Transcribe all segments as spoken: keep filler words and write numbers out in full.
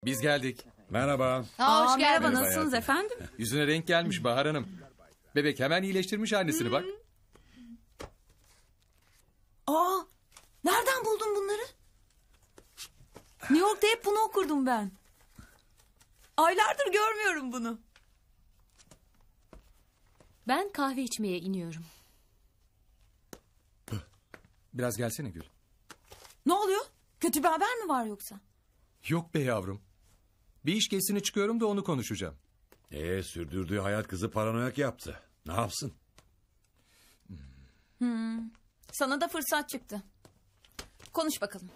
Biz geldik. Merhaba. Aa, hoş Aa, merhaba, geldiniz. nasılsınız efendim? Yüzüne renk gelmiş Bahar Hanım. Bebek hemen iyileştirmiş annesini bak. Aa, nereden buldun bunları? New York'ta hep bunu okurdum ben. Aylardır görmüyorum bunu. Ben kahve içmeye iniyorum. Biraz gelsene Gül. Ne oluyor? Kötü bir haber mi var yoksa? Yok be yavrum. Bir iş gezisine çıkıyorum da onu konuşacağım. Ee, sürdürdüğü hayat kızı paranoyak yaptı. Ne yapsın? Sana da fırsat çıktı. Konuş bakalım.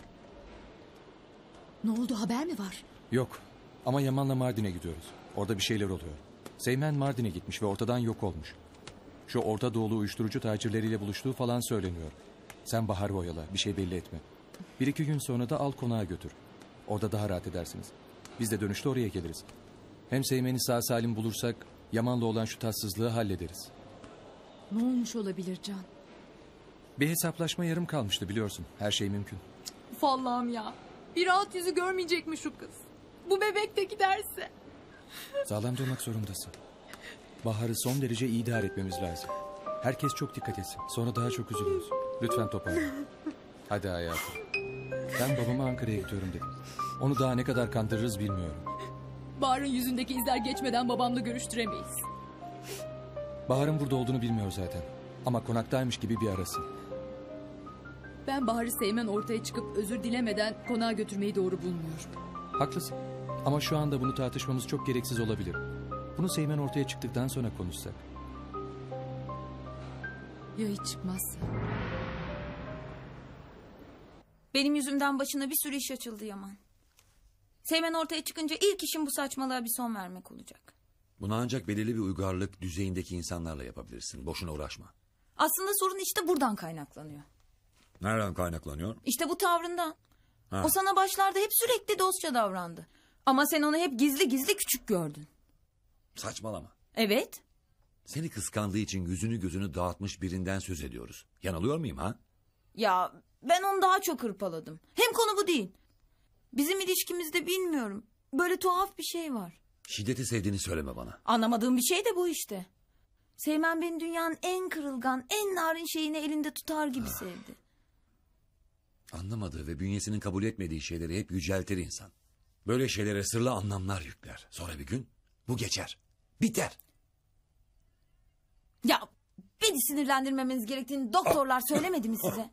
Ne oldu, haber mi var? Yok ama Yaman'la Mardin'e gidiyoruz. Orada bir şeyler oluyor. Seymen Mardin'e gitmiş ve ortadan yok olmuş. Şu Orta Doğulu uyuşturucu tacirleriyle buluştuğu falan söyleniyor. Sen Bahar'ı oyala, bir şey belli etme. Bir iki gün sonra da al konağa götür. Orada daha rahat edersiniz. Biz de dönüşte oraya geliriz. Hem Seymen'i sağ salim bulursak Yaman'la olan şu tatsızlığı hallederiz. Ne olmuş olabilir Can? Bir hesaplaşma yarım kalmıştı biliyorsun. Her şey mümkün. Uf Allah'ım ya. Bir rahat yüzü görmeyecek mi şu kız? Bu bebek de giderse. Sağlam durmak zorundasın. Bahar'ı son derece iyi idare etmemiz lazım. Herkes çok dikkat etsin. Sonra daha çok üzülürüz. Lütfen toparlan. Hadi hayatım. Ben babama Ankara'ya gidiyorum dedim. Onu daha ne kadar kandırırız bilmiyorum. Bahar'ın yüzündeki izler geçmeden babamla görüştüremeyiz. Bahar'ın burada olduğunu bilmiyor zaten. Ama konaktaymış gibi bir arasın. Ben Bahar'ı Seymen ortaya çıkıp özür dilemeden konağa götürmeyi doğru bulmuyorum. Haklısın. Ama şu anda bunu tartışmamız çok gereksiz olabilir. Bunu Seymen ortaya çıktıktan sonra konuşsak. Ya hiç çıkmazsa? Benim yüzümden başına bir sürü iş açıldı Yaman. Seymen ortaya çıkınca ilk işim bu saçmalığa bir son vermek olacak. Bunu ancak belirli bir uygarlık düzeyindeki insanlarla yapabilirsin. Boşuna uğraşma. Aslında sorun işte buradan kaynaklanıyor. Nereden kaynaklanıyor? İşte bu tavrından. Ha. O sana başlarda hep sürekli dostça davrandı. Ama sen onu hep gizli gizli küçük gördün. Saçmalama. Evet. Seni kıskandığı için yüzünü gözünü dağıtmış birinden söz ediyoruz. Yanılıyor muyum ha? Ya ben onu daha çok hırpaladım. Hem konu bu değil. Bizim ilişkimizde bilmiyorum. Böyle tuhaf bir şey var. Şiddeti sevdiğini söyleme bana. Anlamadığım bir şey de bu işte. Seymen beni dünyanın en kırılgan, en narin şeyini elinde tutar gibi sevdi. Anlamadığı ve bünyesinin kabul etmediği şeyleri hep yüceltir insan. Böyle şeylere sırlı anlamlar yükler. Sonra bir gün bu geçer. Biter. Ya beni sinirlendirmemeniz gerektiğini doktorlar söylemedi mi size?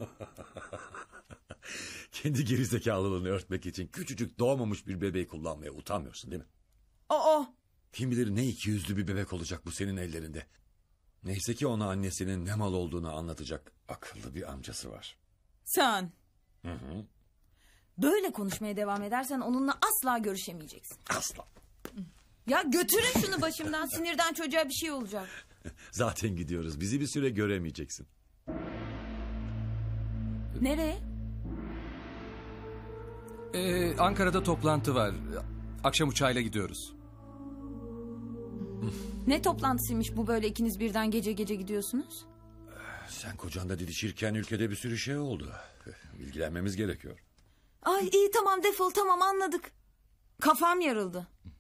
Kendi gerizekalılığını örtmek için küçücük doğmamış bir bebeği kullanmaya utanmıyorsun değil mi? Aa, Kim bilir ne iki yüzlü bir bebek olacak bu senin ellerinde. Neyse ki ona annesinin ne mal olduğunu anlatacak akıllı bir amcası var. sen. Hı hı. Böyle konuşmaya devam edersen onunla asla görüşemeyeceksin. Asla. Ya götürün şunu başımdan, sinirden çocuğa bir şey olacak. Zaten gidiyoruz. Bizi bir süre göremeyeceksin. Nereye? Ee, Ankara'da toplantı var. Akşam uçağıyla gidiyoruz. Ne toplantısıymış bu böyle ikiniz birden gece gece gidiyorsunuz? Sen kocanla didişirken ülkede bir sürü şey oldu. İlgilenmemiz gerekiyor. Ay iyi tamam defol tamam anladık. Kafam yarıldı.